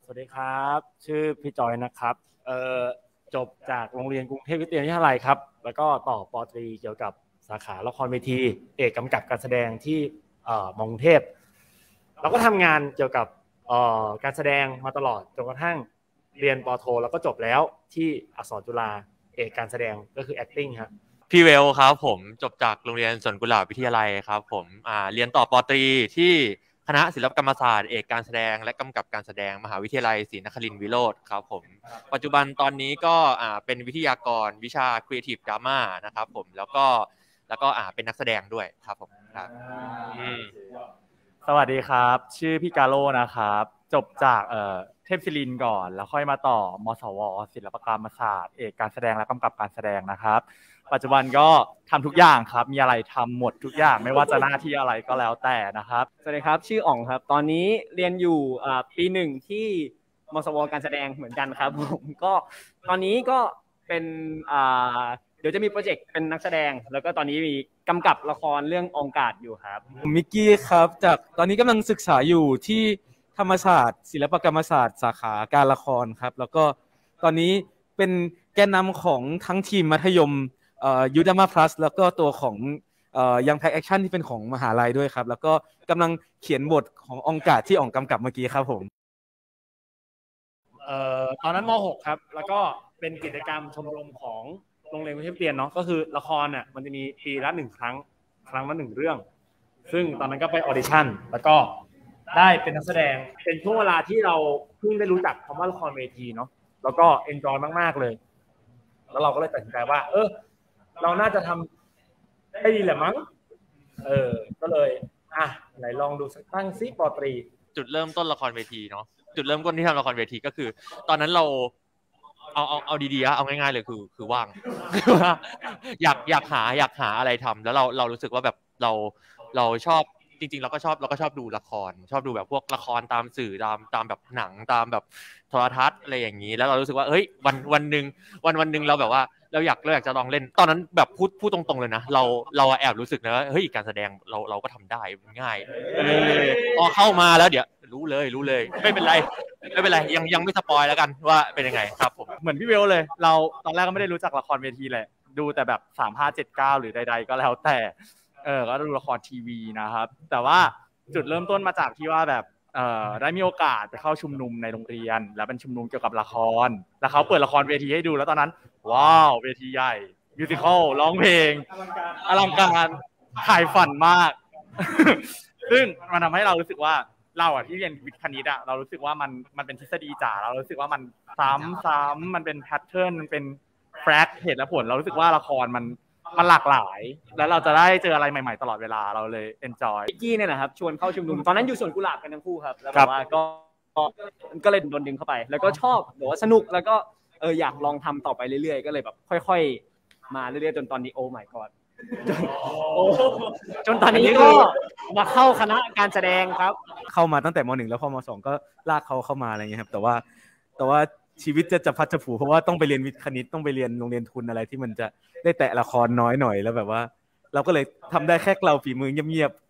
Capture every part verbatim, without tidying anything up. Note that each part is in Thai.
วัสดีครับชื่อพี่จอยนะครับเอ่อจบจากโรงเรียนกรุงเทพวิทยาลัยครับแล้วก็ต่อปอตรีเกี่ยวกับสาขาละครเวทีเอกกำกับการแสดงที่เอ่อมอกรุงเทพเราก็ทำงานเกี่ยวกับเอ่อการแสดงมาตลอดจนกระทั่งเรียนปอโทแล้วก็จบแล้วที่อักษรจุฬาเอกการแสดงก็คือ acting ครับพี่เวลครับผมจบจากโรงเรียนสวนกุหลาบวิทยาลัยครับผมอ่าเรียนต่อปอตรีที่คณะศิลปกรรมศาสตร์เอกการแสดงและกำกับการแสดงมหาวิทยาลัยศรีนครินทร์วิโรธครับผมปัจจุบันตอนนี้ก็อ่าเป็นวิทยากรวิชา Creative Drama นะครับผมแล้วก็แล้วก็อ่าเป็นนักแสดงด้วยครับผมครับสวัสดีครับชื่อพี่กาโลนะครับจบจากเอ่อเทพศิรินทร์ก่อนแล้วค่อยมาต่อมศวศิลปกรรมศาสตร์เอกการแสดงและกำกับการแสดงนะครับปัจจุบันก็ทำทุกอย่างครับมีอะไรทำหมดทุกอย่างไม่ว่าจะหน้าที่อะไรก็แล้วแต่นะครับสวัสดีครับชื่ออ๋องครับตอนนี้เรียนอยู่ปีหนึ่งที่มศวการแสดงเหมือนกันครับผมก็ตอนนี้ก็เป็นเดี๋ยวจะมีโปรเจกต์เป็นนักแสดงแล้วก็ตอนนี้มีกำกับละครเรื่ององกาดอยู่ครับผมมิกกี้ครับจากตอนนี้กำลังศึกษาอยู่ที่ธรรมศาสตร์ศิลปกรรมศาสตร์สาขาการละครครับแล้วก็ตอนนี้เป็นแกนนำของทั้งทีมมัธยมยูดามาพลัสแล้วก็ตัวของยังแพ็กแอคชั่นที่เป็นของมหาลัยด้วยครับแล้วก็กำลังเขียนบทขององกาดที่อ่องกำกับเมื่อกี้ครับผมเอ่อตอนนั้นม .หก ครับแล้วก็เป็นกิจกรรมชมรมของโรงเรียนวิทยาเรียนเนาะก็คือละครเนี่ยมันจะมีปีละหนึ่งครั้งครั้งละหนึ่งเรื่องซึ่งตอนนั้นก็ไปออดิชั่นแล้วก็ได้เป็นนักแสดงเป็นช่วงเวลาที่เราเพิ่งได้รู้จักคำว่าละครเวทีเนาะแล้วก็เอนจอยมากๆเลยแล้วเราก็เลยตัดสินใจว่าเออเราน่าจะทำได้ดีแหละมั้งเออก็เลยอ่ะไหนลองดูสักตั้งซิปอตรีจุดเริ่มต้นละครเวทีเนาะจุดเริ่มต้นที่ทำละครเวทีก็คือตอนนั้นเราเอาเอาเอาดีๆเอาง่ายๆเลยคือคือว่างอยากอยากหาอยากหาอะไรทำแล้วเราเรารู้สึกว่าแบบเราเราชอบจริงๆเราก็ชอบเราก็ชอบดูละครชอบดูแบบพวกละครตามสื่อตามตามแบบหนังตามแบบโทรทัศน์อะไรอย่างนี้แล้วเรารู้สึกว่าเฮ้ยวันวันนึงวันวันนึงเราแบบว่าเราอยากเราอยากจะลองเล่นตอนนั้นแบบพูดพูดตรงๆเลยนะเราเราแอบรู้สึกนะว่าเฮ้ยการแสดงเราเราก็ทำได้ง่ายพอเข้ามาแล้วเดี๋ยวรู้เลยรู้เลยไม่เป็นไรไม่เป็นไรยังยังไม่สปอยแล้วกันว่าเป็นยังไงครับผมเหมือนพี่เวลเลยเราตอนแรกก็ไม่ได้รู้จักละครเวทีแหละดูแต่แบบสามห้าเจ็ดเก้าหรือใดๆก็แล้วแต่เออก็ดูละครทีวีนะครับแต่ว่าจุดเริ่มต้นมาจากที่ว่าแบบเอ่อได้มีโอกาสไปเข้าชุมนุมในโรงเรียนแล้วเป็นชุมนุมเกี่ยวกับละครแล้วเขาเปิดละครเวทีให้ดูแล้วตอนนั้นว้าวเวทีใหญ่มิวสิคอลร้องเพลงอลังการถ่ายฝันมากซึ่งมันทำให้เรารู้สึกว่าเราอ่ะที่เรียนวิทย์คณิตอ่ะเรารู้สึกว่ามันมันเป็นทฤษฎีจ๋าเรารู้สึกว่ามันซ้ำซ้ำมันเป็นแพทเทิร์นมันเป็นแฟกต์เหตุและผลเรารู้สึกว่าละครมันมันหลากหลายแล้วเราจะได้เจออะไรใหม่ๆตลอดเวลาเราเลยเอนจอยมิกกี้เนี่ยนะครับชวนเข้าชุมนุมตอนนั้นอยู่สวนกุหลาบกันทั้งคู่ครับแล้วแบบว่าก็ก็เลยโดนดึงเข้าไปแล้วก็ชอบบอกว่าสนุกแล้วก็เอออยากลองทำต่อไปเรื่อยๆก็เลยแบบค่อยๆมาเรื่อยๆจนตอนนี้โอ้ my god จนโอ้จนตอนนี้ก็มาเข้าคณะการแสดงครับเข้ามาตั้งแต่ม.หนึ่งแล้วพอม.สองก็ลากเขาเข้ามาอะไรเงี้ยครับแต่ว่าแต่ว่าชีวิตจะจะพัดจะผูเพราะว่าต้องไปเรียนวิทย์คณิตต้องไปเรียนโรงเรียนทุนอะไรที่มันจะได้แตะละครน้อยหน่อยแล้วแบบว่าเราก็เลยทำได้แค่เราฝีมือเงียบ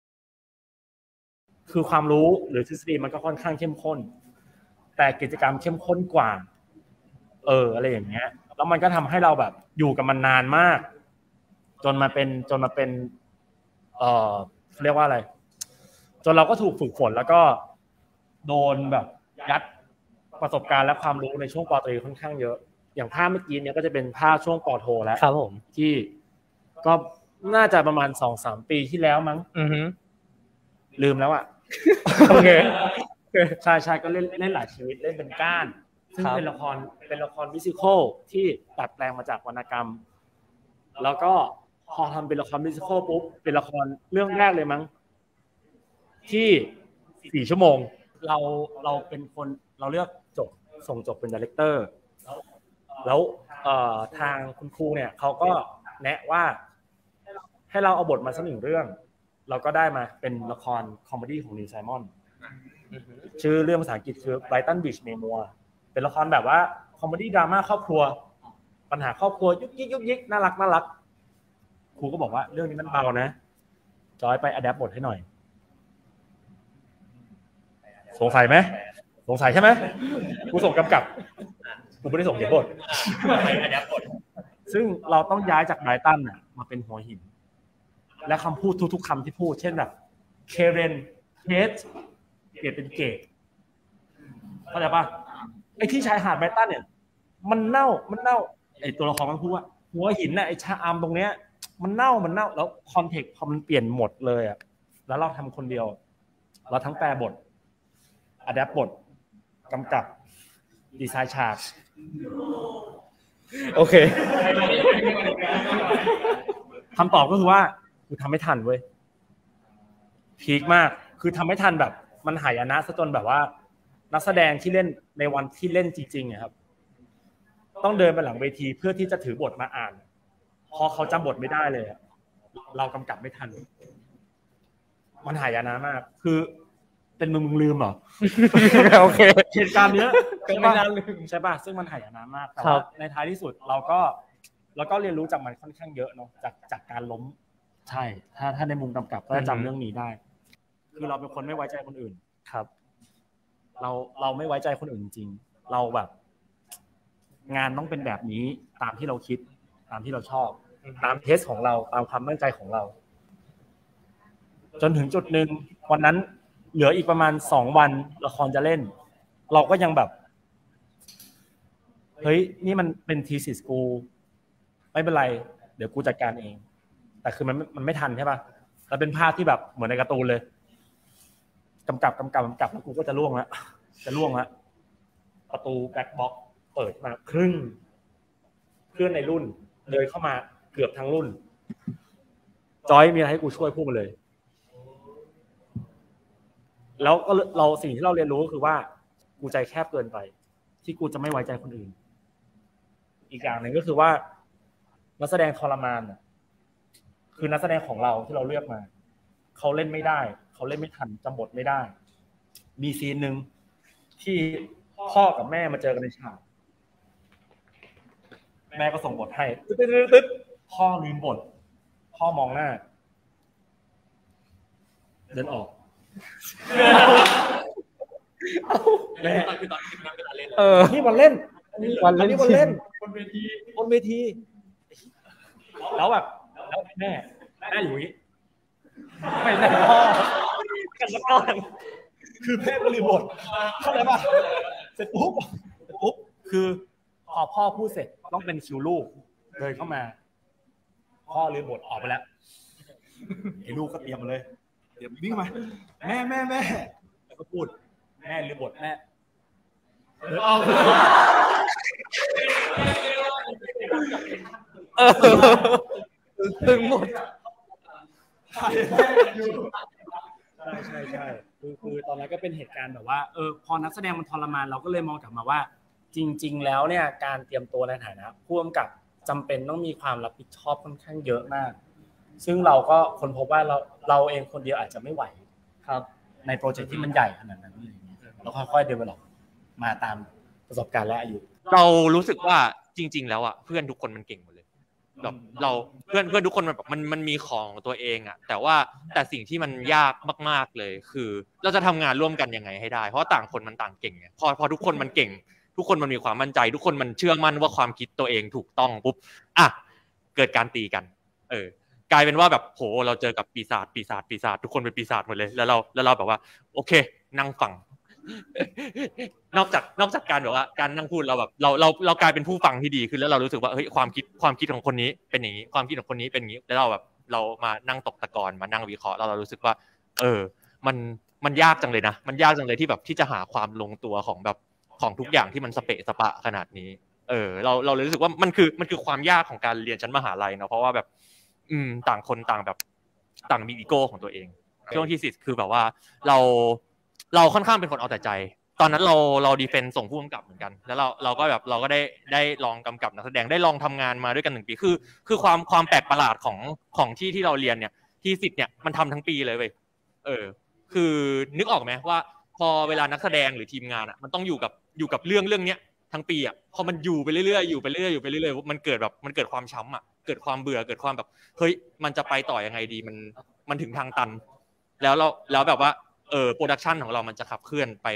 ๆคือความรู้หรือทฤษฎีมันก็ค่อนข้างเข้มข้นแต่กิจกรรมเข้มข้นกว่าเอออะไรอย่างเงี้ยแล้วมันก็ทำให้เราแบบอยู่กับมันนานมากจนมาเป็นจนมาเป็นเอ่อเรียกว่าอะไรจนเราก็ถูกฝึกฝนแล้วก็โดนแบบยัดประสบการณ์และความรู้ในช่วงป.ตรีค่อนข้างเยอะอย่างภาพเมื่อกี้เนี่ยก็จะเป็นภาพช่วงป.โทแล้วครับผมที่ก็น่าจะประมาณ สองถึงสาม ปีที่แล้วมั้งอือฮึลืมแล้วอ่ะโอเคใช่ๆก็เล่นเล่นหลายชีวิตเล่นเป็นก้านซึ่งเป็นละครเป็นละครมิวสิคอลที่ตัดแปลงมาจากวรรณกรรมแล้วก็พอทำเป็นละครมิวสิคอลปุ๊บเป็นละครเรื่องแรกเลยมั้งที่สี่ชั่วโมงเราเราเป็นคนเราเลือกจบส่งจบเป็นไดเรคเตอร์แล้วเอ่อทางคุณครูเนี่ยเขาก็แนะว่าให้เราเอาบทมาสักหนึ่งเรื่องเราก็ได้มาเป็นละครคอมเมดี้ของนิวไซมอนชื่อเรื่องภาษาอังกฤษคือ Brighton Beach Memoir เป็นละครแบบว่าคอมเมดี้ดราม่าครอบครัวปัญหาครอบครัวยุกยิกยุกยิกน่ารักน่ารักครูก็บอกว่าเรื่องนี้มันเบานะจอยไปอะแดปบทให้หน่อยสงสัยไหมสงสัยใช่ไหมกูส่งกำกับกูไม่ได้ส่งเขียนบทซึ่งเราต้องย้ายจากไบรตันน่ะมาเป็นหัวหินและคำพูดทุกๆคำที่พูดเช่นแบบเคเรนเคสเปลี่ยนเป็นเกตเข้าใจป่ะไอ้ที่ชายหาดไบรตันเนี่ยมันเน่ามันเน่าไอ้ตัวละครมันพูดว่าหัวหินน่ะไอ้ชะอำตรงเนี้ยมันเน่ามันเน่าแล้วคอนเทกต์พอมันเปลี่ยนหมดเลยอ่ะแล้วเราทำคนเดียวเราทั้งแปลบทอะแดปบทกำกับดีไซน์ฉากโอเคคำตอบก็คือว่ากูทำไม่ทันเว้ยพีคมากคือทำไม่ทันแบบมันหายนะซะจนแบบว่านักแสดงที่เล่นในวันที่เล่นจริงๆครับต้องเดินไปหลังเวทีเพื่อที่จะถือบทมาอ่านพอเขาจำบทไม่ได้เลยเรากำกับไม่ทันมันหายนะมากคือเป็นมึงมึงลืมเหรอโอเคเหตุการณ์เนี้ยเป็นไม่น่าลืมใช่ป่ะซึ่งมันหายนะมากแต่ว่าในท้ายที่สุดเราก็เราก็เรียนรู้จากมันค่อนข้างเยอะเนาะจากจากการล้มใช่ถ้าถ้าในมุมกำกับก็จะจำเรื่องนี้ได้คือเราเป็นคนไม่ไว้ใจคนอื่นครับเราเราไม่ไว้ใจคนอื่นจริงเราแบบงานต้องเป็นแบบนี้ตามที่เราคิดตามที่เราชอบตามเทสของเราตามความตั้งใจของเราจนถึงจุดหนึ่งวันนั้นเหลืออีกประมาณสองวันละครจะเล่นเราก็ยังแบบเฮ้ยนี่มันเป็นทีสิสกูไม่เป็นไรเดี๋ยวกูจัดการเองแต่คือมันมันไม่ทันใช่ป่ะแล้วเป็นภาพที่แบบเหมือนในการ์ตูนเลยกำกับกำกับกำกับแล้วกูก็จะล่วงละจะล่วงละประตูแบ็คบ็อกซ์เปิดมาครึ่งเพื่อนในรุ่นเดินเข้ามาเกือบทั้งรุ่นจอยมีอะไรให้กูช่วยพูดมาเลยแล้วก็เราสิ่งที่เราเรียนรู้ก็คือว่ากูใจแคบเกินไปที่กูจะไม่ไว้ใจคนอื่นอีกอย่างหนึ่งก็คือว่านักแสดงทรมานคือนักแสดงของเราที่เราเลือกมาเขาเล่นไม่ได้เขาเล่นไม่ทันจำบทไม่ได้มีซีนหนึ่งที่พ่อกับแม่มาเจอกันในฉากแม่ก็ส่งบทให้ตึ๊ดๆพ่อลืมบทพ่อมองหน้าเดินออกแม่คือตอนที่นั่งเวลาเล่นเออนี่วันเล่นวันเล่นนี่วันเล่นบนเวทีบนเวทีแล้วแบบแล้วแม่แม่อยู่อย่างนี้ไม่ได้พ่อกันสักก่อนคือแม่ก็ลืมบทเข้าใจป่ะเสร็จปุ๊บเสร็จปุ๊บคือพอพ่อพูดเสร็จต้องเป็นคิวลูกเดินเข้ามาพ่อลืมบทออกไปแล้วไอ้ลูกก็เตรียมมาเลยเดี๋ยววิ่งมาแม่แม่แม่แล้วก็พูดแม่ลืมบทแม่เดี๋ยวเอาตึงหมดใช่ใช่ใช่คือคือตอนนั้นก็เป็นเหตุการณ์แบบว่าเออพอนักแสดงมันทรมานเราก็เลยมองกลับมาว่าจริงๆแล้วเนี่ยการเตรียมตัวในฐานะผู้กำกับจำเป็นต้องมีความรับผิดชอบค่อนข้างเยอะมากซึ่งเราก็คนพบว่าเราเราเองคนเดียวอาจจะไม่ไหวครับในโปรเจกต์ที่มันใหญ่ขนาดนั้นอะไรอย่างเงี้ยเราค่อยๆเดเวลลอปมาตามประสบการณ์และอายุเรารู้สึกว่าจริงๆแล้วอ่ะเพื่อนทุกคนมันเก่งหมดเลยแบบเราเพื่อนเพื่อนทุกคนมันแบบมันมันมีของตัวเองอ่ะแต่ว่าแต่สิ่งที่มันยากมากๆเลยคือเราจะทำงานร่วมกันยังไงให้ได้เพราะต่างคนมันต่างเก่งไงพอพอทุกคนมันเก่งทุกคนมันมีความมั่นใจทุกคนมันเชื่อมั่นว่าความคิดตัวเองถูกต้องปุ๊บอ่ะเกิดการตีกันเออกลายเป็นว่าแบบโหเราเจอกับปีศาจปีศาจปีศาจทุกคนเป็นปีศาจหมดเลยแล้วเราแล้วเราแบบว่าโอเคนั่งฟังนอกจากนอกจากการแบบว่าการนั่งพูดเราแบบเราเราเรากลายเป็นผู้ฟังที่ดีขึ้นแล้วเรารู้สึกว่าเฮ้ยความคิดความคิดของคนนี้เป็นอย่างนี้ความคิดของคนนี้เป็นอย่างนี้แล้วเราแบบเรามานั่งตกตะกอนมานั่งวิเคราะห์แล้วเรารู้สึกว่าเออมันมันยากจังเลยนะมันยากจังเลยที่แบบที่จะหาความลงตัวของแบบของทุกอย่างที่มันสเปะสปะขนาดนี้เออเราเราเลยรู้สึกว่ามันคือมันคือความยากของการเรียนชั้นมหาลัยเนาะเพราะว่าแบบอืมต่างคนต่างแบบต่างมีอีโก้ของตัวเองช่วงที่สิคือแบบว่าเราเราค่อนข้างเป็นคนเอาแต่ใจตอนนั้นเราเราดีเฟนส์ส่งผู้กำกับเหมือนกันแล้วเราเราก็แบบเราก็ได้ได้ลองกำกับนักแสดงได้ลองทำงานมาด้วยกันหนึ่งปีคือคือความความแปลกประหลาดของของที่ที่เราเรียนเนี่ยที่สิบเนี่ยมันทำทั้งปีเลยเว้ยเออคือนึกออกไหมว่าพอเวลานักแสดงหรือทีมงานอ่ะมันต้องอยู่กับอยู่กับเรื่องเรื่องเนี้ยทั้งปีอ่ะพอมันอยู่ไปเรื่อยๆอยู่ไปเรื่อยๆอยู่ไปเรื่อยๆมันเกิดแบบมันเกิดความช้ำอ่ะเกิดความเบื่อเกิดความแบบเฮ้ยมันจะไปต่อยังไงดีมันมันถึงทางตันแล้วเราแล้วแบบว่าเออโปรดักชันของเรามันจะขับเคลื่อนไปแบบ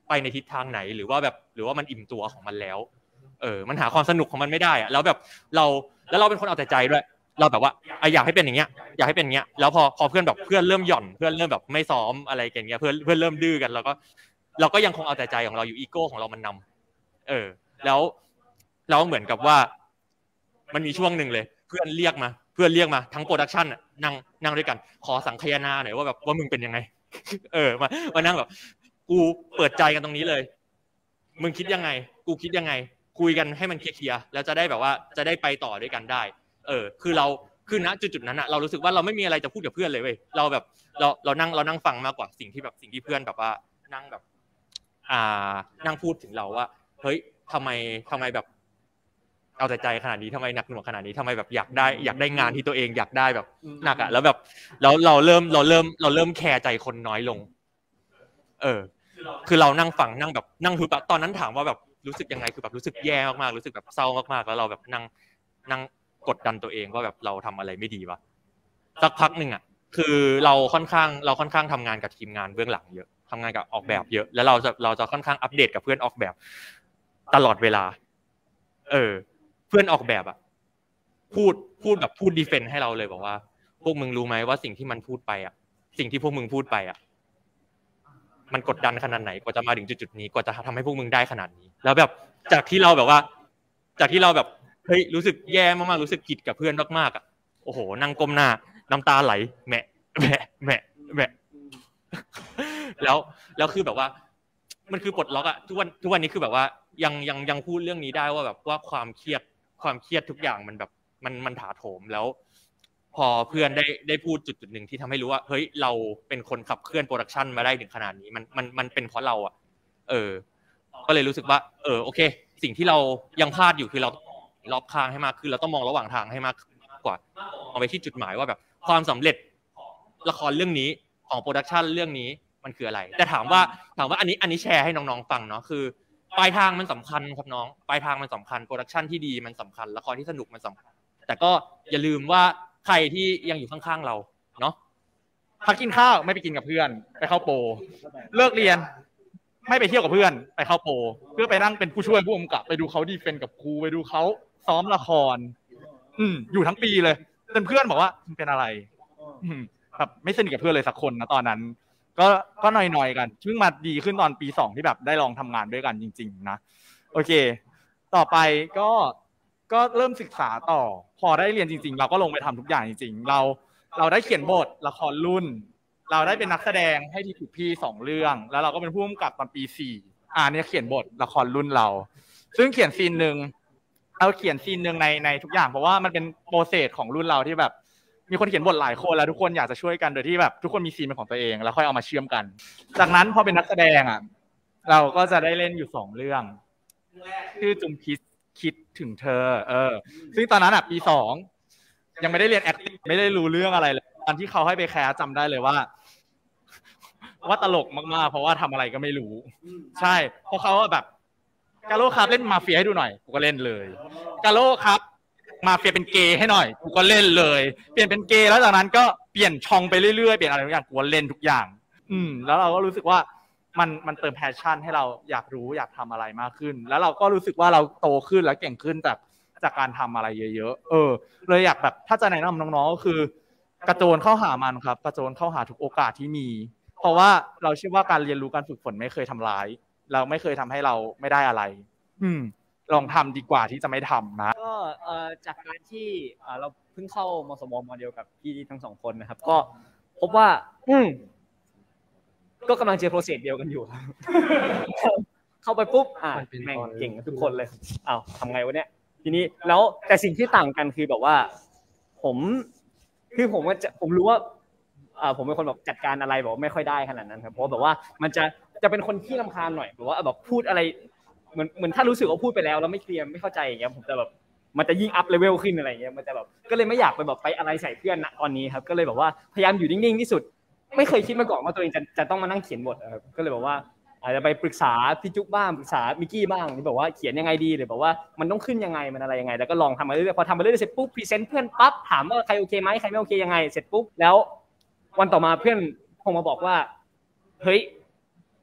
ไปในทิศทางไหนหรือว่าแบบหรือว่ามันอิ่มตัวของมันแล้วเออมันหาความสนุกของมันไม่ได้อะแล้วแบบเราแล้วเราเป็นคนเอาแต่ใจด้วยเราแบบว่าอยากให้เป็นอย่างเงี้ยอยากให้เป็นอย่างเงี้ยแล้วพอพอเพื่อนแบบเพื่อนเริ่มหย่อนเพื่อนเริ่มแบบไม่ซ้อมอะไรกันเงี้ยเพื่อนเพื่อนเริ่มดื้อกันแล้วก็เราก็ยังคงเอาแต่ใจของเราอยู่อีโก้ของเรามันนำเออแล้วแล้วเหมือนกับว่ามันมีช่วงหนึ่งเลยเพื่อนเรียกมาเพื่อนเรียกมาทั้งโปรดักชันนั่งนั่งด้วยกันขอสังคายนาหน่อยว่าแบบว่ามึงเป็นยังไงเออมามานั่งแบบกูเปิดใจกันตรงนี้เลยมึงคิดยังไงกูคิดยังไงคุยกันให้มันเคลียร์ๆแล้วจะได้แบบว่าจะได้ไปต่อด้วยกันได้เออคือเราคือณจุดๆนั้นอะเรารู้สึกว่าเราไม่มีอะไรจะพูดกับเพื่อนเลยเว้ยเราแบบเราเรานั่งเรานั่งฟังมากกว่าสิ่งที่แบบสิ่งที่เพื่อนแบบว่านั่งแบบอ่านั่งพูดถึงเราว่าเฮ้ยทำไมทำไมแบบเอาแต่ใจขนาดนี้ทำไมหนักหน่วงขนาดนี้ทำไมแบบอยากได้อยากได้งานที่ตัวเองอยากได้แบบหนักอะแล้วแบบแล้วเราเริ่มเราเริ่มเราเริ่มแคร์ใจคนน้อยลงเออคือเรานั่งฟังนั่งแบบนั่งคือแบบตอนนั้นถามว่าแบบรู้สึกยังไงคือแบบรู้สึกแย่มากๆรู้สึกแบบเศร้ามากๆแล้วเราแบบนั่งนั่งกดดันตัวเองว่าแบบเราทำอะไรไม่ดีวะสักพักหนึ่งอ่ะคือเราค่อนข้างเราค่อนข้างทำงานกับทีมงานเบื้องหลังเยอะทำงานกับออกแบบเยอะแล้วเราจะเราจะค่อนข้างอัปเดตกับเพื่อนออกแบบตลอดเวลาเออเพื่อนออกแบบอ่ะพูดพูดแบบพูดดีเฟนส์ให้เราเลยบอกว่าพวกมึงรู้ไหมว่าสิ่งที่มันพูดไปอ่ะสิ่งที่พวกมึงพูดไปอ่ะมันกดดันขนาดไหนกว่าจะมาถึงจุดๆนี้กว่าจะทำให้พวกมึงได้ขนาดนี้แล้วแบบจากที่เราแบบว่าจากที่เราแบบเฮ้ยรู้สึกแย่มากๆรู้สึกผิดกับเพื่อนมากๆอ่ะโอ้โหนั่งก้มหน้าน้ำตาไหลแหมะแหมะแหมะแหมะแล้วแล้วคือแบบว่ามันคือปลดล็อกอ่ะทุกวันทุกวันนี้คือแบบว่ายังยังยังพูดเรื่องนี้ได้ว่าแบบว่าความเครียดความเครียดทุกอย่างมันแบบมันมันถาโถมแล้วพอเพื่อนได้ได้พูดจุดจุดหนึ่งที่ทำให้รู้ว่าเฮ้ยเราเป็นคนขับเคลื่อนโปรดักชันมาได้ถึงขนาดนี้มันมันมันเป็นเพราะเราอ่ะเออก็เลยรู้สึกว่าเออโอเคสิ่งที่เรายังพลาดอยู่คือเรารอบข้างให้มากขึ้นเราต้องมองระหว่างทางให้มากกว่ามองไปที่จุดหมายว่าแบบความสำเร็จละครเรื่องนี้ของโปรดักชันเรื่องนี้มันคืออะไรแต่ถามว่าถามว่าอันนี้อันนี้แชร์ให้น้องๆฟังเนาะคือปลายทางมันสำคัญครับน้องปลายทางมันสำคัญโปรดักชันที่ดีมันสำคัญละครที่สนุกมันสำคัญแต่ก็อย่าลืมว่าใครที่ยังอยู่ข้างๆเราเนาะพักกินข้าวไม่ไปกินกับเพื่อนไปเข้าโปรเลิกเรียนไม่ไปเที่ยวกับเพื่อนไปเข้าโปรเพื่อไปนั่งเป็นผู้ช่วยผู้กำกับไปดูเขาดีเฟนกับครูไปดูเขาซ้อมละครอืมอยู่ทั้งปีเลยจนเพื่อนบอกว่าเป็นอะไรอืมแบบไม่สนิทกับเพื่อนเลยสักคนนะตอนนั้นก็ก็หน่อยๆกันเพิ่งมาดีขึ้นตอนปีสองที่แบบได้ลองทำงานด้วยกันจริงๆนะโอเคต่อไปก็ก็เริ่มศึกษาต่อพอได้เรียนจริงๆเราก็ลงไปทำทุกอย่างจริงๆเราเราได้เขียนบทละครรุ่นเราได้เป็นนักแสดงให้ทีถูกพี่สองเรื่องแล้วเราก็เป็นผู้กำกับตอนปีสี่อ่าเนี่ยเขียนบทละครรุ่นเราซึ่งเขียนซีนนึงเราเขียนซีนนึงในในทุกอย่างเพราะว่ามันเป็นโปรเซสของรุ่นเราที่แบบมีคนเขียนบทหลายคนแล้วทุกคนอยากจะช่วยกันโดยที่แบบทุกคนมีซีนเป็นของตัวเองแล้วค่อยเอามาเชื่อมกันจากนั้นพอเป็นนักแสดงอ่ะเราก็จะได้เล่นอยู่สองเรื่องชื่อจุมพิษคิดถึงเธอเออซึ่งตอนนั้นอ่ะปีสองยังไม่ได้เรียน acting ไม่ได้รู้เรื่องอะไรเลยตอนที่เขาให้ไปแคสจำได้เลยว่าว่าตลกมากๆเพราะว่าทำอะไรก็ไม่รู้ใช่เพราะเขาแบบกาโร่ครับเล่นมาเฟียให้ดูหน่อยกูก็เล่นเลยกาโร่ครับมาเฟียเป็นเกย์ให้หน่อยกูก็เล่นเลยเปลี่ยนเป็นเกย์แล้วจากนั้นก็เปลี่ยนช่องไปเรื่อยๆเปลี่ยนอะไรทุกอย่างกูก็เล่นทุกอย่างอืมแล้วเราก็รู้สึกว่ามันมันเติมแพชชั่นให้เราอยากรู้อยากทำอะไรมากขึ้นแล้วเราก็รู้สึกว่าเราโตขึ้นและเก่งขึ้นจากจากการทำอะไรเยอะๆเออเลยอยากแบบถ้าจะแนะนำน้องๆก็คือกระโจนเข้าหามันครับกระโจนเข้าหาทุกโอกาสที่มีเพราะว่าเราเชื่อว่าการเรียนรู้การฝึกฝนไม่เคยทำร้ายเราไม่เคยทำให้เราไม่ได้อะไรอืมลองทำดีกว่าที่จะไม่ทำนะก็เอ่อจากการที่เราเพิ่งเข้ามสมมเดียวกับพี่ทั้งสองคนนะครับก็พบว่าอืมก็กำลังเจอโปรเซสเดียวกันอยู่เข้าไปปุ๊บอ่าแม่งเก่งทุกคนเลยอ้าวทำไงวะเนี่ยทีนี้แล้วแต่สิ่งที่ต่างกันคือแบบว่าผมคือผมก็จะผมรู้ว่าอ่าผมเป็นคนแบบจัดการอะไรแบบไม่ค่อยได้ขนาดนั้นครับเพราะแบบว่ามันจะจะเป็นคนที่รำคาญหน่อยแบบว่าแบบพูดอะไรเหมือนเหมือนถ้ารู้สึกว่าพูดไปแล้วแล้วไม่เคลียร์ไม่เข้าใจอย่างเงี้ยผมจะแบบมันจะยิ่งอัพเลเวลขึ้นอะไรอย่างเงี้ยมันจะแบบก็เลยไม่อยากไปแบบไปอะไรใส่เพื่อนณตอนนี้ครับก็เลยแบบว่าพยายามอยู่นิ่งๆที่สุดไม่เคยคิดมาก่อนว่าตัวเองจะจะต้องมานั่งเขียนบทครับก็เลยบอกว่าอาจจะไปปรึกษาพี่จุ๊บบ้างปรึกษามิกกี้บ้างที่บอกว่าเขียนยังไงดีหรือบอกว่ามันต้องขึ้นยังไงมันอะไรยังไงแล้วก็ลองทำมาเรื่อยๆพอทำมาเรื่อยๆเสร็จปุ๊บพรีเซนต์เพื่อนปั๊บถามว่าใครโอเคไหมใครไม่โอเคยังไงเสร็จปุ๊บแล้ววันต่อมาเพื่อนคงมาบอกว่าเฮ้ย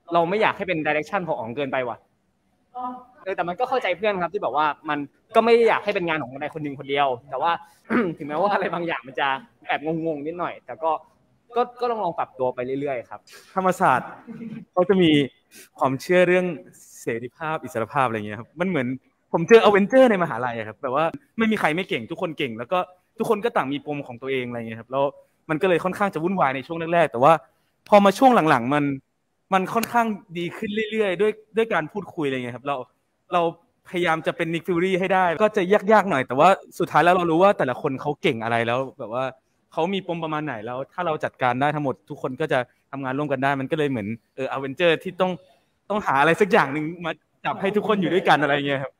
เราไม่อยากให้เป็นดิเรกชันของอ๋องเกินไปว่ะเออแต่มันก็เข้าใจเพื่อนครับที่แบบว่ามันก็ไม่ได้อยากให้เป็นงานของใครคนหนึ่งคนเดียว แต่ว่า ถึงแม้ว่าอะไรบางอย่างมันจะแอบงงๆนิดหน่อยแต่ก็ก็ก็ลองลองปรับตัวไปเรื่อยๆครับธรรมศาสตร์เขาจะมีความเชื่อเรื่องเสรีภาพอิสรภาพอะไรเงี้ยครับมันเหมือนผมเจออเวนเจอร์ในมหาลัยครับแบบว่าไม่มีใครไม่เก่งทุกคนเก่งแล้วก็ทุกคนก็ต่างมีปมของตัวเองอะไรเงี้ยครับแล้วมันก็เลยค่อนข้างจะวุ่นวายในช่วงแรกๆแต่ว่าพอมาช่วงหลังๆมันมันค่อนข้างดีขึ้นเรื่อยๆด้วยด้วยการพูดคุยอะไรเงี้ยครับเราเราพยายามจะเป็นนิกฟิวรี่ให้ได้ก็จะยากๆหน่อยแต่ว่าสุดท้ายแล้วเรารู้ว่าแต่ละคนเขาเก่งอะไรแล้วแบบว่าเขามีปมประมาณไหนแล้วถ้าเราจัดการได้ทั้งหมดทุกคนก็จะทำงานร่วมกันได้มันก็เลยเหมือนเอออเวนเจอร์ที่ต้องต้องหาอะไรสักอย่างนึงมาจับให้ทุกคนอยู่ด้วยกันอะไรเงี้ยครับ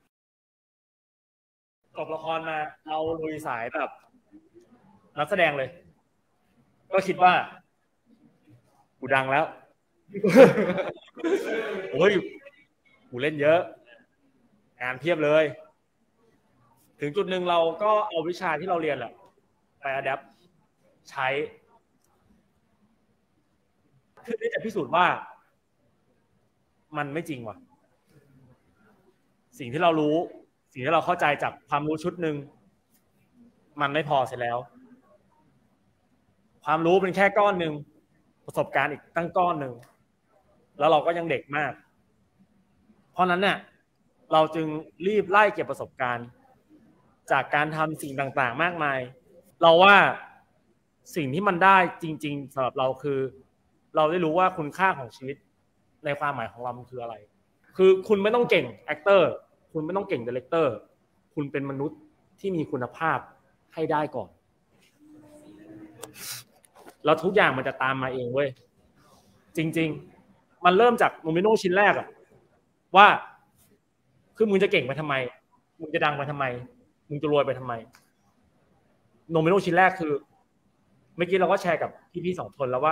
จบละครมาเราลุยสายแบบนักแสดงเลยก็คิดว่ากูดังแล้วโอ้ยกูเล่นเยอะงานเพียบเลยถึงจุดหนึ่งเราก็เอาวิชาที่เราเรียนแหละไปอะแดปใช้เพื่อที่จะพิสูจน์ว่ามันไม่จริงว่ะสิ่งที่เรารู้สิ่งที่เราเข้าใจจากความรู้ชุดหนึ่งมันไม่พอเสร็จแล้วความรู้เป็นแค่ก้อนหนึ่งประสบการณ์อีกตั้งก้อนหนึ่งแล้วเราก็ยังเด็กมากเพราะนั้นเนี่ยเราจึงรีบไล่เก็บประสบการณ์จากการทำสิ่งต่างๆมากมายเราว่าสิ่งที่มันได้จริงๆสำหรับเราคือเราได้รู้ว่าคุณค่าของชีวิตในความหมายของเรามันคืออะไรคือคุณไม่ต้องเก่งแอคเตอร์คุณไม่ต้องเก่งดีเรคเตอร์คุณเป็นมนุษย์ที่มีคุณภาพให้ได้ก่อนแล้วทุกอย่างมันจะตามมาเองเว้ยจริงๆมันเริ่มจากโมเมโนชิ้นแรกอะว่าคือมึงจะเก่งไปทำไมมึงจะดังไปทำไมมึงจะรวยไปทำไมโนเมโนชิ้นแรกคือเมื่อกี้เราก็แชร์กับพี่ๆสองคนแล้วว่า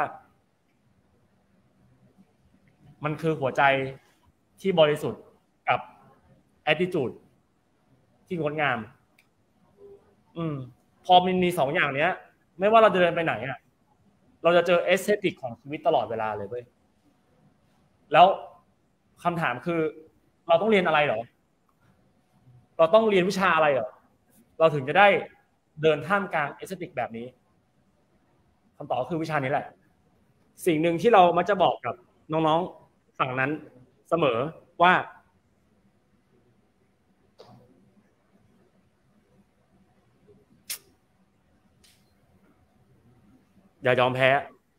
มันคือหัวใจที่บริสุทธิ์กับ attitude ที่งดงามอืมพอมันมีสองอย่างเนี้ยไม่ว่าเราจะเดินไปไหนอ่ะเราจะเจอเอสเธติกของชีวิตตลอดเวลาเลยเว้ยแล้วคำถามคือเราต้องเรียนอะไรหรอเราต้องเรียนวิชาอะไรหรอเราถึงจะได้เดินท่ามกลางเอสเธติกแบบนี้คำตอบคือวิชานี้แหละสิ่งหนึ่งที่เรามักจะบอกกับน้องๆฝั่งนั้นเสมอว่าอย่ายอมแพ้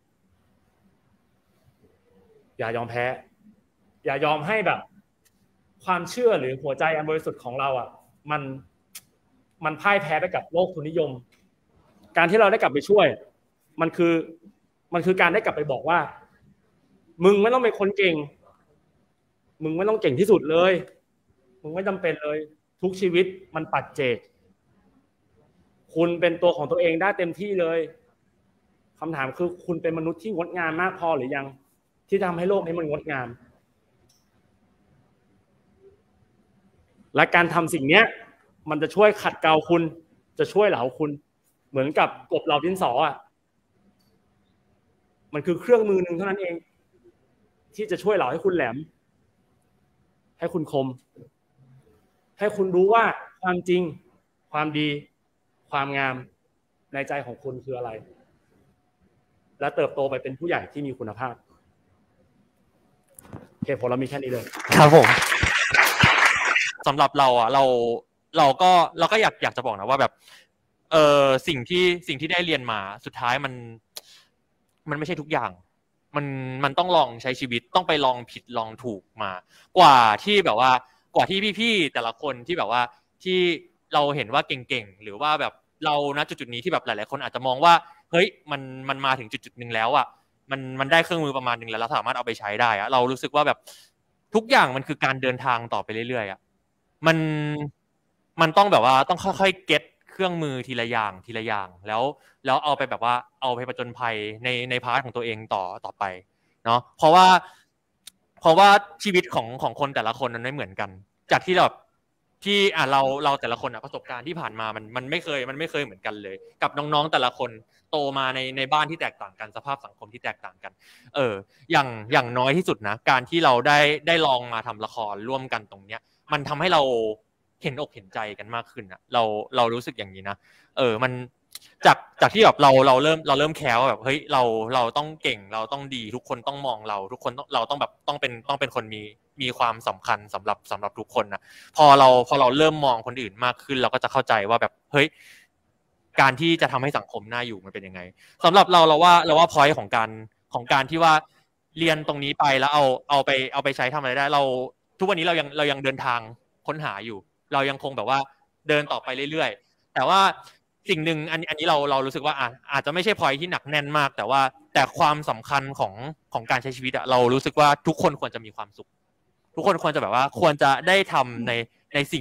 อย่ายอมแพ้อย่ายอมให้แบบความเชื่อหรือหัวใจอันบริสุทธิ์ของเราอ่ะมันมันพ่ายแพ้ไปกับโลกทุนนิยมการที่เราได้กลับไปช่วยมันคือมันคือการได้กลับไปบอกว่ามึงไม่ต้องเป็นคนเก่งมึงไม่ต้องเก่งที่สุดเลยมึงไม่จำเป็นเลยทุกชีวิตมันปัจเจกคุณเป็นตัวของตัวเองได้เต็มที่เลยคำถามคือคุณเป็นมนุษย์ที่งดงามมากพอหรือยังที่ทำให้โลกนี้มันงดงามและการทำสิ่งนี้มันจะช่วยขัดเกลาคุณจะช่วยเหลาคุณเหมือนกับกบเหลาดินสออ่ะมันคือเครื่องมือหนึ่งเท่านั้นเองที่จะช่วยเหลาให้คุณแหลมให้คุณคมให้คุณรู้ว่าความจริงความดีความงามในใจของคุณคืออะไรและเติบโตไปเป็นผู้ใหญ่ที่มีคุณภาพเหตุผลเรามีแค่นี้เลยครับผมสำหรับเราอ่ะเราเราก็เราก็อยากอยากจะบอกนะว่าแบบเออสิ่งที่สิ่งที่ได้เรียนมาสุดท้ายมันมันไม่ใช่ทุกอย่างมันมันต้องลองใช้ชีวิตต้องไปลองผิดลองถูกมากว่าที่แบบว่ากว่าที่พี่ๆแต่ละคนที่แบบว่าที่เราเห็นว่าเก่งๆหรือว่าแบบเราณจุดๆนี้ที่แบบหลายๆคนอาจจะมองว่าเฮ้ยมันมันมาถึงจุดๆนึงแล้วอ่ะมันมันได้เครื่องมือประมาณนึงแล้วเราสามารถเอาไปใช้ได้อะเรารู้สึกว่าแบบทุกอย่างมันคือการเดินทางต่อไปเรื่อยๆอ่ะมันมันต้องแบบว่าต้องค่อยๆเก็ตเครื่องมือทีละอย่างทีละอย่างแล้วแล้วเอาไปแบบว่าเอาไปผจญภัยในในพาร์ทของตัวเองต่อต่อไปเนาะเพราะว่าเพราะว่าชีวิตของของคนแต่ละคนมันไม่เหมือนกันจากที่แบบที่อ่ะเราเราแต่ละคนอ่ะประสบการณ์ที่ผ่านมามันมันไม่เคยมันไม่เคยเหมือนกันเลย กับน้องๆแต่ละคนโตมาในในบ้านที่แตกต่างกันสภาพสังคมที่แตกต่างกัน เอออย่างอย่างน้อยที่สุดนะการที่เราได้ได้ลองมาทำละครร่วมกันตรงเนี้ยมันทำให้เราเห็นอกเห็นใจกันมากขึ้นอ่ะเราเรารู้สึกอย่างนี้นะเออมันจากจากที่แบบเราเราเริ่มเราเริ่มแคร์ว่าแบบเฮ้ยเราเราต้องเก่งเราต้องดีทุกคนต้องมองเราทุกคนต้องเราต้องแบบต้องเป็นต้องเป็นคนมีมีความสำคัญสำหรับสำหรับทุกคนนะพอเราพอเราเริ่มมองคนอื่นมากขึ้นเราก็จะเข้าใจว่าแบบเฮ้ยการที่จะทำให้สังคมน่าอยู่มันเป็นยังไงสำหรับเราเราว่าเราว่าพอยต์ของการของการที่ว่าเรียนตรงนี้ไปแล้วเอาเอาไปเอาไปใช้ทำอะไรได้เราทุกวันนี้เรายังเรายังเดินทางค้นหาอยู่เรายังคงแบบว่าเดินต่อไปเรื่อยๆแต่ว่าสิ่งหนึ่งอันอันนี้เราเรารู้สึกว่าอาอาจจะไม่ใช่พอยที่หนักแน่นมากแต่ว่าแต่ความสำคัญของของการใช้ชีวิตอะเรารู้สึกว่าทุกคนควรจะมีความสุขทุกคนควรจะแบบว่าควรจะได้ทำในในสิ่ง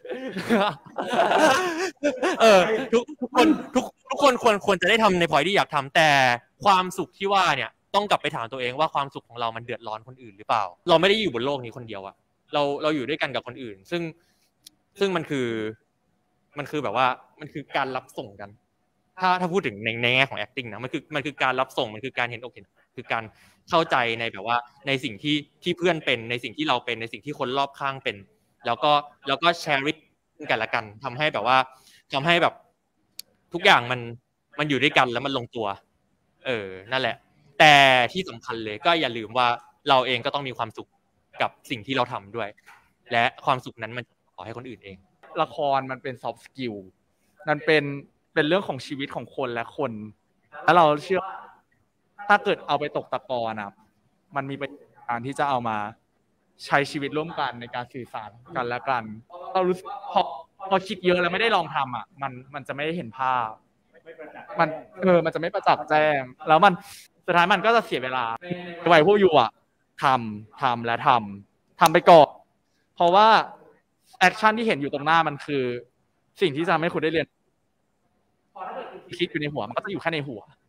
เออทุกทุกคนทุกทุกคนควรควรจะได้ทำในพอยที่อยากทำแต่ความสุขที่ว่าเนี่ยต้องกลับไปถามตัวเองว่าความสุขของเรามันเดือดร้อนคนอื่นหรือเปล่าเราไม่ได้อยู่บนโลกนี้คนเดียวอะเราเราอยู่ด้วยกันกับคนอื่นซึ่งซึ่งมันคือมันคือแบบว่ามันคือการรับส่งกันถ้าถ้าพูดถึงในในแง่ของ acting นะมันคือมันคือการรับส่งมันคือการเห็นอกเห็นคือการเข้าใจในแบบว่าในสิ่งที่ที่เพื่อนเป็นในสิ่งที่เราเป็นในสิ่งที่คนรอบข้างเป็นแล้วก็แล้วก็แชร์กันละกันทำให้แบบว่าทำให้แบบทุกอย่างมันมันอยู่ด้วยกันแล้วมันลงตัวเออนั่นแหละแต่ที่สำคัญเลยก็อย่าลืมว่าเราเองก็ต้องมีความสุขกับสิ่งที่เราทำด้วยและความสุขนั้นมันขอให้คนอื่นเองละครมันเป็นซอฟต์สกิลมันเป็นเป็นเรื่องของชีวิตของคนและคนแล้วเราเชื่อถ้าเกิดเอาไปตกตะกอนนะมันมีประโยชน์การที่จะเอามาใช้ชีวิตร่วมกันในการสื่อสารกันและกันเรารู้สึกพอพอคิดเยอะแล้วไม่ได้ลองทำอ่ะมันมันจะไม่เห็นภาพมันเออมันจะไม่ประจักษ์แจ้งแล้วมันสุดท้ายมันก็จะเสียเวลาไว้พวกอยู่อ่ะทำทำและทำทำไปก่อนเพราะว่าแอคชั่นที่เห็นอยู่ตรงหน้ามันคือสิ่งที่จะทำให้คุณได้เรียนคิดอยู่ในหัวมันก็จะอยู่แค่ในหัว